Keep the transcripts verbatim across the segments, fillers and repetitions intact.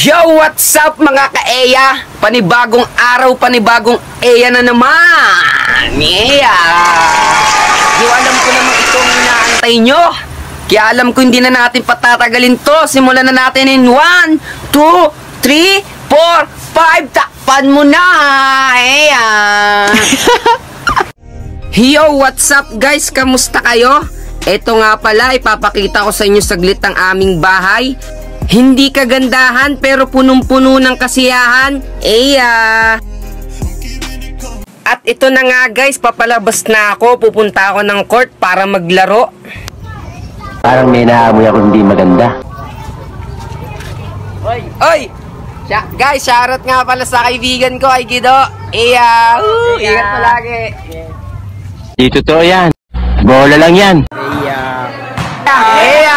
Yo, what's up mga ka-Eya? Panibagong araw, panibagong Eya na naman. Eya. Yo, alam ko naman itong inaantay nyo. Kaya alam ko hindi na natin patatagalin to. Simulan na natin in one, two, three, four, five. Takpan mo na. Eya. Yo, what's up guys? Kamusta kayo? Ito nga pala, ipapakita ko sa inyo saglit ang aming bahay. Hindi kagandahan pero punong-puno ng kasiyahan. Eya! At ito na nga guys, papalabas na ako. Pupunta ako ng court para maglaro. Parang may naamoy ako hindi maganda. Oy! Oy! Sya guys, shoutout nga pala sa kaibigan ko, ay Gido. Eya! Uh, ingat palagi. Di totoo yan. Bola lang yan. Eya! Eya!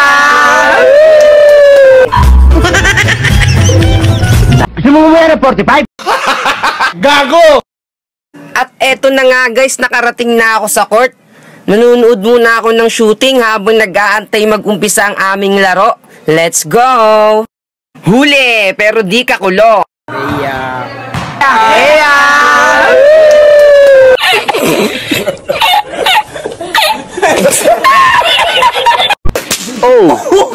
Gusto mo umaya ng forty-five? Gago! At eto na nga guys, nakarating na ako sa court. Nanonood muna ako ng shooting habang nag-aantay mag-umpisa ang aming laro. Let's go! Huli! Pero di kakulo. Eya! Eya! Oh!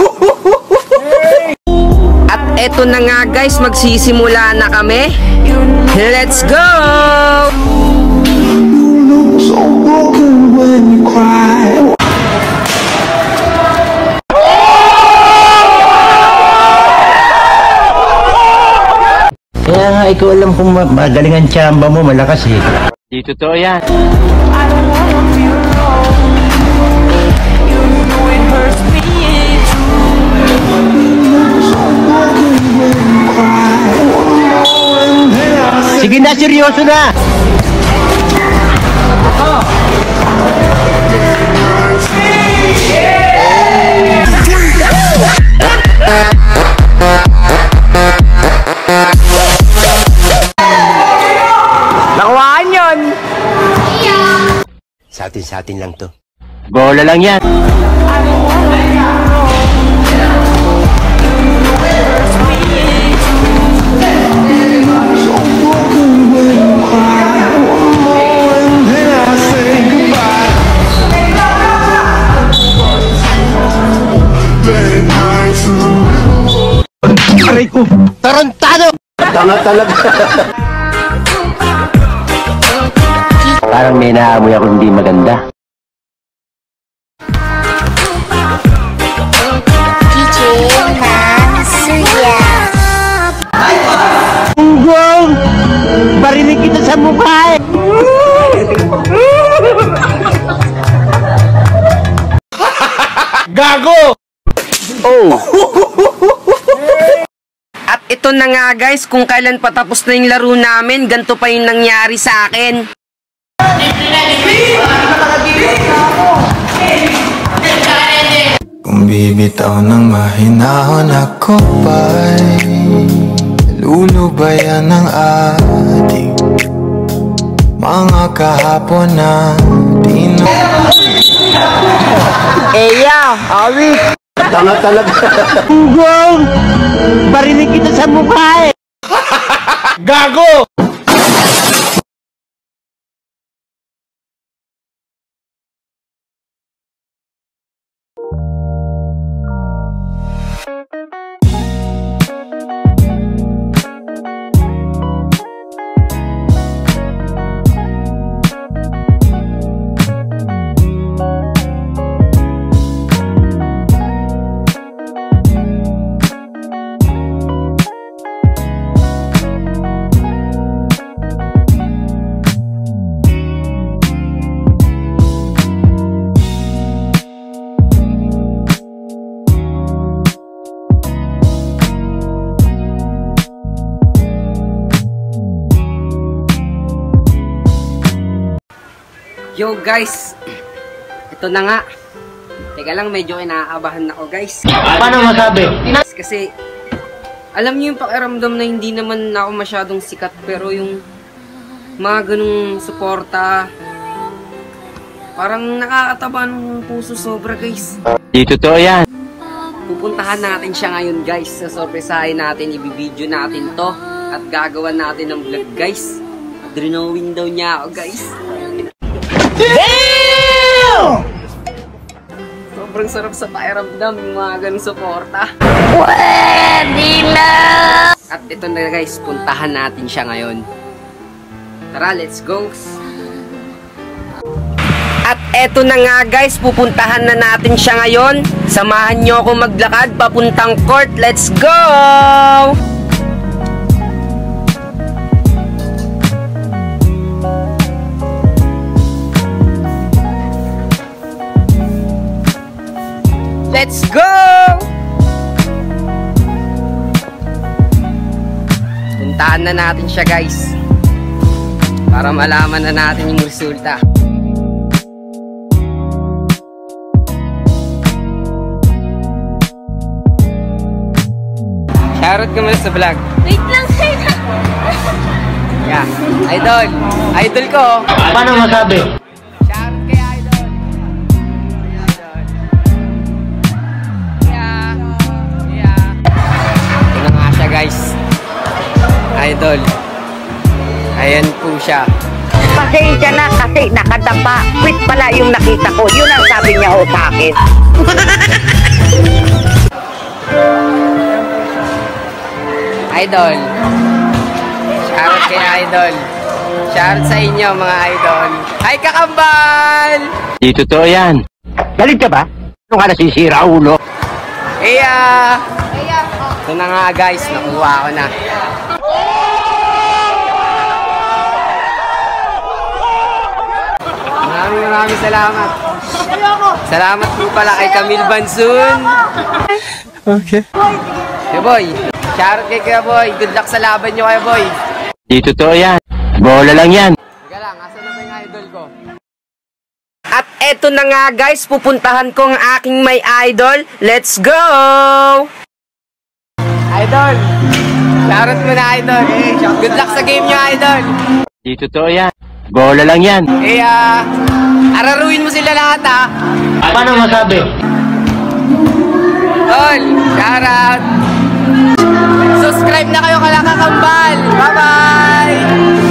At eto na nga guys, magsisimula na kami. Let's go! So broken when you cry. Kaya nga ikaw alam kung ma magaling ang tsamba mo, malakas eh. Di totoo yan. Sige na, seryoso na! Nakuhaan yun! Sa atin, sa atin lang to. Bola lang yan. Aray ko! Tarantado! Tanga talaga. Parang may naamoy ako hindi maganda. D J Mansuya. Unggong! Barinig kita sa mukha eh! Gago! Oh! At ito na nga guys, kung kailan patapos na yung laro namin, ganito pa yung nangyari sa akin. Kung bibitaw ng mahinahon ako pa'y lulubayan ng ating mga kahapon na tino. Eya! Awit! Tanga talaga. Unggong! Barinig kita sa mukha eh! Gago! Yo guys, ito na nga. Teka lang, medyo inaabahan ako guys. Paano masabi? Kasi, alam niyo yung pakiramdam na hindi naman ako masyadong sikat, pero yung mga ganung suporta, parang nakakataba ng puso sobra guys. Di totoo yan. pupuntahan natin siya ngayon guys. Sasorpresahin natin, ibibideo natin to. At gagawan natin ng vlog guys. Drinowin daw niya ako guys. Damn! Sobrang sarap sa pakiramdam yung mga ganong suporta. Pwede na! At ito na guys, puntahan natin siya ngayon. Tara, let's go! At eto na nga guys, pupuntahan na natin siya ngayon. Samahan nyo ako maglakad papuntang court. Let's go! Let's go! Puntahan na natin siya guys. Para malaman na natin yung resulta. Shoutout ka muna sa vlog. Wait lang, sir. Yeah. Idol. Idol ko. Paano masabi? Shoutout kay Idol. Idol. Yeah. Yeah. Ito na nga siya guys. Idol. Ayan po siya. Pasensya na kasi nakadapa. Quit pala yung nakita ko. Yun ang sabi niya ho sa akin. Idol. Shoutout kay Idol. Shoutout sa inyo mga idol. Hi kakambal! Di totoo yan. Galit ka ba? Ano ka nasisira, ulo? Iya! Ito na nga guys, nakuha ko na. Maraming maraming salamat. Salamat po pala kay Camille Bansun. Okay. Hey boy, shoutout kay Kuya Boy. Good luck sa laban nyo Kuya Boy. Di totoo yan. Bola lang yan. Teka lang, asan na ba yung idol ko? At eto na nga guys, pupuntahan ko ang aking may idol. Let's go! Idol! Shoutout mo na idol. Good luck sa game nyo idol. Di totoo yan. Bola lang yan. Eh, ah, araruin mo sila lahat ah. Paano masabi? Tol, shoutout! Subscribe na kayo kala kakambal. Bye-bye!